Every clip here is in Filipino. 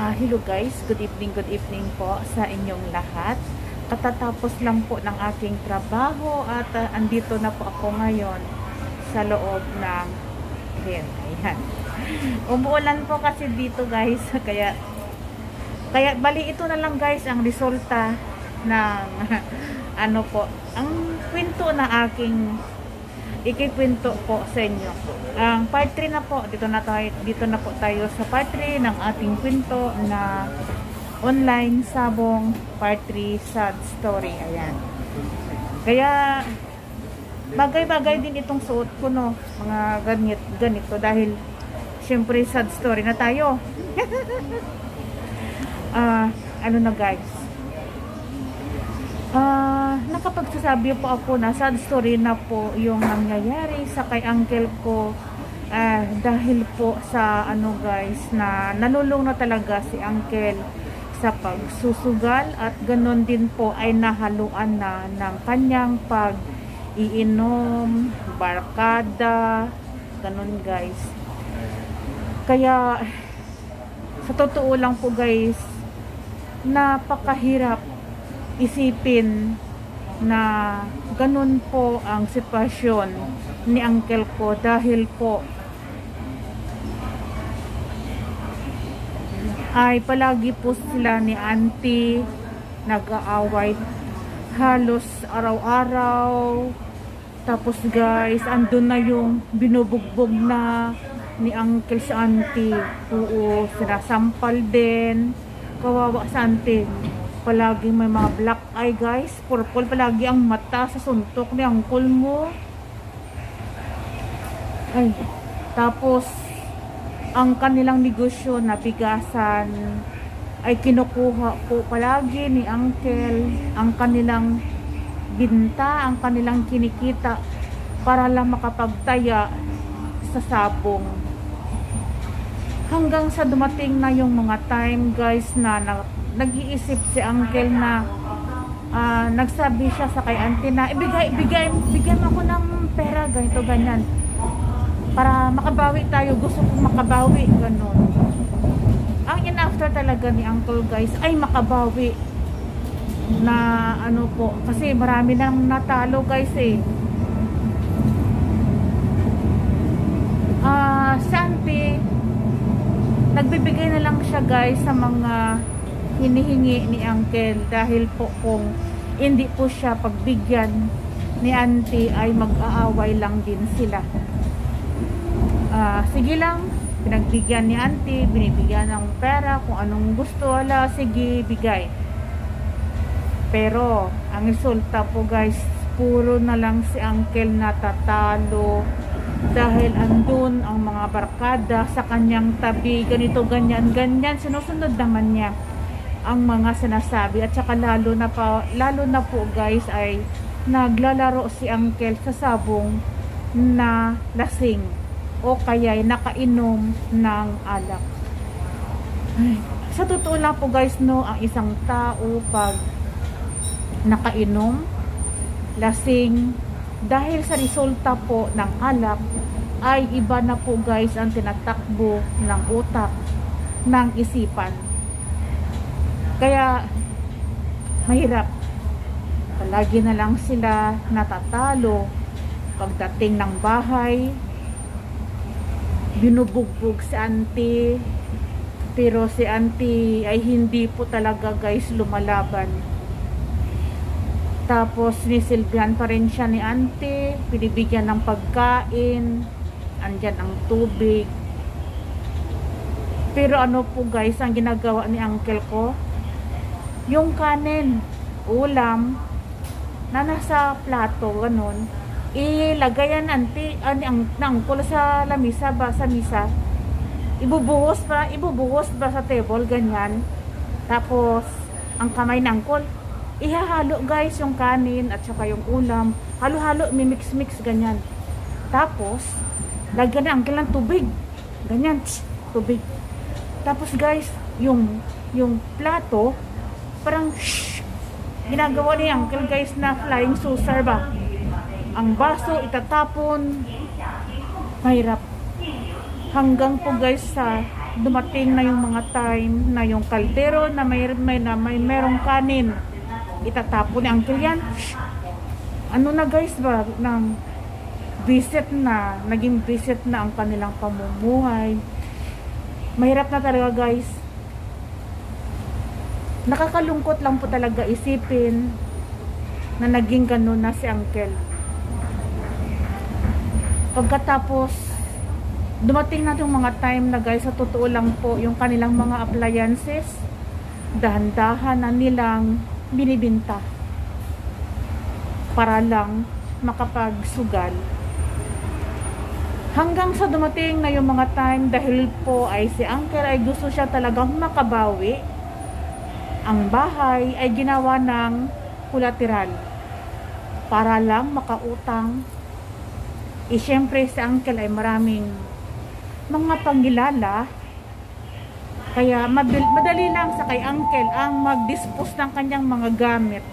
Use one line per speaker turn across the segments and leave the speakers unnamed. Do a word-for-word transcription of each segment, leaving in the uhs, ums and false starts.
Uh, hello guys, good evening, good evening po sa inyong lahat. Katatapos lang po ng aking trabaho at uh, andito na po ako ngayon sa loob ng tent. Ayan. Umuulan po kasi dito guys, kaya kaya bali ito na lang guys ang resulta ng ano po, ang kwento na aking ikikwento po sa inyo. Ang part three na po, dito na tayo, dito na po tayo sa part three ng ating kwento na online sabong part three sad story. Ayan. Kaya bagay-bagay din itong suot ko, no, mga ganit, ganito dahil syempre sad story na tayo. Ah, uh, ano na guys, Uh, nakapagsasabi po ako na sad story na po yung nangyayari sa kay uncle ko, uh, dahil po sa ano guys, na nalulung na talaga si uncle sa pagsusugal at ganon din po ay nahaluan na ng kanyang pag-iinom, barkada, ganon guys. Kaya sa totoo lang po guys, napakahirap isipin na ganun po ang sitwasyon ni uncle ko dahil po ay palagi po sila ni auntie nag-aaway halos araw-araw. Tapos guys, andun na yung binubugbog na ni uncle sa auntie. Oo, sinasampal din, kawawa sa auntie. Palagi may mga black eye guys, purple palagi ang mata sa suntok ni uncle mo. Ay, tapos ang kanilang negosyo na bigasan ay kinukuha po palagi ni uncle. Ang kanilang binta, ang kanilang kinikita para lang makapagtaya sa sabong. Hanggang sa dumating na yung mga time guys na, na nag-iisip si uncle na uh, nagsabi siya sa kay auntie na ibigay, ibigay, bigyan mo ako ng pera, ganito, ganyan, para makabawi tayo, gusto kong makabawi, ganon. Ang in-after talaga ni uncle guys ay makabawi na ano po, kasi marami nang natalo guys eh. Uh, si auntie nagbibigay na lang siya guys sa mga hinihingi ni uncle dahil po kung hindi po siya pagbigyan ni auntie ay mag-aaway lang din sila. Uh, sige lang, pinagbigyan ni auntie, binibigyan ng pera kung anong gusto, wala, sige, bigay. Pero ang resulta po guys, puro na lang si uncle natatalo dahil andun ang mga barkada sa kanyang tabi, ganito, ganyan, ganyan, sinusunod naman niya ang mga sinasabi. At saka lalo na pa, lalo na po guys ay naglalaro si uncle sa sabong na lasing o kaya ay nakainom ng alak. Ay, sa totoo lang po guys, no, ang isang tao pag nakainom, lasing, dahil sa resulta po ng alak ay iba na po guys ang tinatakbo ng utak, ng isipan. Kaya mahirap, palagi na lang sila natatalo. Pagdating ng bahay, binubugbog si auntie, pero si auntie ay hindi po talaga guys lumalaban. Tapos nisilbihan pa rin siya ni auntie, pinibigyan ng pagkain, andyan ang tubig. Pero ano po guys ang ginagawa ni uncle ko, yung kanin, ulam na nasa plato, ganun, ilagayan auntie, ani ang nangkol sa lamisa ba, sa misa, ibubuhos pa, ibubuhos ba sa table, ganyan. Tapos ang kamay nangkol, ihahalo guys yung kanin at saka yung ulam, halo-halo, mimix-mix, ganyan. Tapos lagyan na uncle ng tubig, ganyan, tss, tubig. Tapos guys, yung yung plato parang shh, ginagawa ni uncle guys na flying saucer ba. Ang baso itatapon, mahirap. Hanggang po guys sa dumating na yung mga time na yung kaldero na may, may, na may merong kanin, itatapon ni Uncle yan. Ano na guys ba, ng visit na, naging visit na ang kanilang pamumuhay. Mahirap na talaga guys. Nakakalungkot lang po talaga isipin na naging ganun na si Uncle. Pagkatapos dumating na yung mga time na guys, sa totoo lang po, yung kanilang mga appliances, dahan-dahan na nilang binibinta para lang makapagsugal. Hanggang sa dumating na yung mga time, dahil po ay si Uncle ay gusto siya talagang makabawi, ang bahay ay ginawa ng collateral para lang makautang. E syempre si Uncle ay maraming mga pangilala, kaya mabil, madali lang sa kay Uncle ang mag-dispose ng kanyang mga gamit.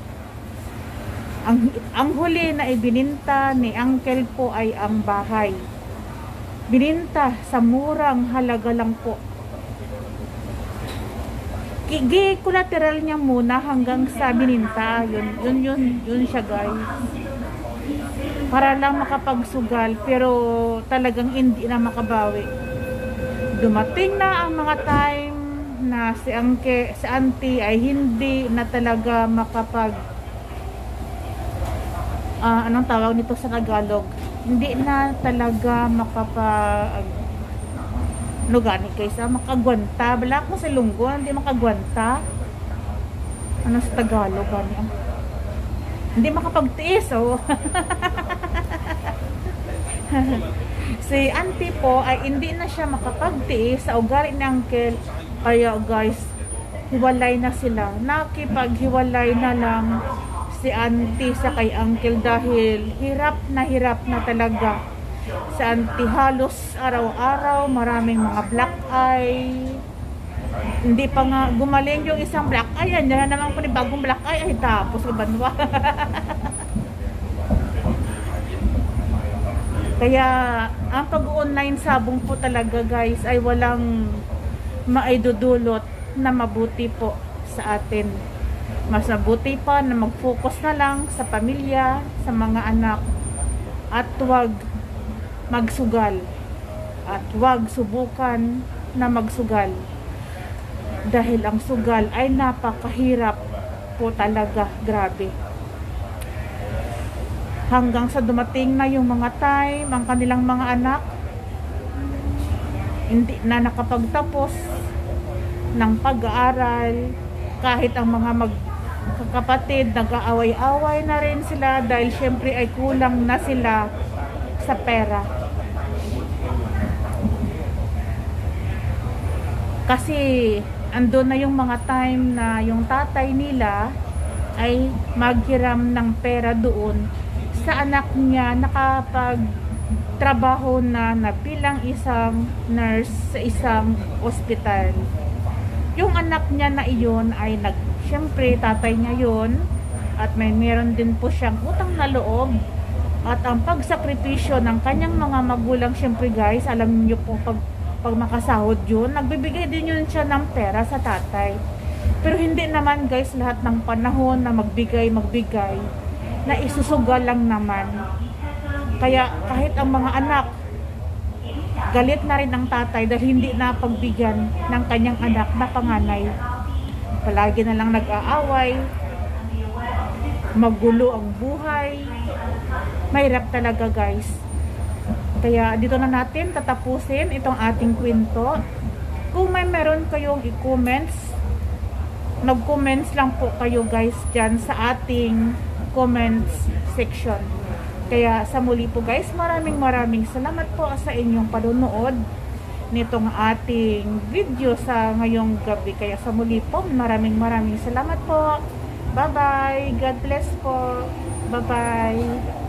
Ang, ang huli na ibininta ni Uncle po ay ang bahay. Bininta sa murang halaga lang po. Gi-collateral niya muna hanggang sa bininta. Yun, yun, yun, yun siya guys. Para lang makapagsugal, pero talagang hindi na makabawi. Dumating na ang mga time na si Angke, si Auntie ay hindi na talaga makapag uh, anong tawag nito sa Tagalog, hindi na talaga makapag ano gani kaysa makagwanta, bala ko sa lunggo, hindi makagwanta. Ano sa Tagalog gani? Hindi makapagtiis, oh. Si Auntie po ay hindi na siya makapagtiis sa ugali ni Uncle. Kaya guys, hiwalay na sila. Nakipaghiwalay na lang si Auntie sa kay Uncle dahil hirap na hirap na talaga. Si Auntie halos araw-araw maraming mga black eye. Hindi pa nga gumaling yung isang black eye. Yan na naman po ni bagong black eye. Ay tapos banwa. Kaya ang pag-online sabong po talaga guys ay walang maidudulot na mabuti po sa atin. Mas mabuti pa na mag-focus na lang sa pamilya, sa mga anak, at huwag magsugal at huwag subukan na magsugal dahil ang sugal ay napakahirap po talaga, grabe. Hanggang sa dumating na yung mga time, ang kanilang mga anak hindi na nakapagtapos ng pag-aaral, kahit ang mga magkakapatid nag-aaway-away na rin sila dahil syempre ay kulang na sila sa pera. Kasi andun na yung mga time na yung tatay nila ay maghiram ng pera doon sa anak niya nakapagtrabaho na na bilang isang nurse sa isang ospital. Yung anak niya na iyon ay nag, syempre tatay niya yun at may meron din po siyang utang na loob at ang pagsakripisyo ng kanyang mga magulang, syempre guys, alam niyo po pag, pag makasahod yun, nagbibigay din yun siya ng pera sa tatay. Pero hindi naman guys lahat ng panahon na magbigay magbigay na isusugal lang naman. Kaya kahit ang mga anak galit na rin ang tatay dahil hindi na pagbigyan ng kanyang anak na panganay. Palagi na lang nag-aaway, magulo ang buhay. Mahirap talaga guys. Kaya dito na natin tatapusin itong ating kwento. Kung may meron kayong i-comments, mag-comments lang po kayo guys dyan sa ating comments section. Kaya sa muli po guys, maraming maraming salamat po sa inyong panonood nitong ating video sa ngayong gabi. Kaya sa muli po, maraming maraming salamat po. Bye bye. God bless po. Bye bye.